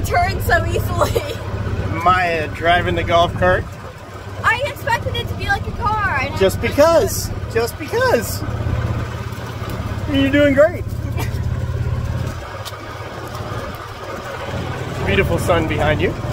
turn so easily. Maya driving the golf cart. I expected it to be like a car. Just because. Just because. You're doing great. Beautiful sun behind you.